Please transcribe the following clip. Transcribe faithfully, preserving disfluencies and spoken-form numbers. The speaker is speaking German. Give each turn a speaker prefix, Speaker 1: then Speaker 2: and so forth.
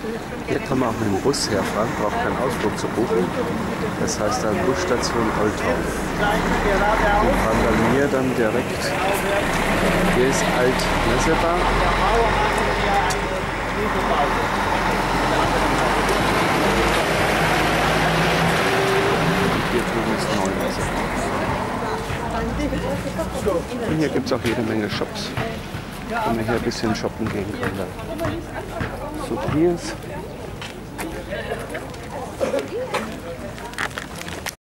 Speaker 1: Hier kann man auch mit dem Bus herfahren, braucht keinen Ausflug zu buchen. Das heißt dann Busstation Old Town. Wir fahren bei mir dann direkt. Hier ist Alt-Nessebar. Hier drüben ist Neu-Nessebar. Und hier gibt es auch jede Menge Shops, wo man hier ein bisschen shoppen gehen kann. So, hier ist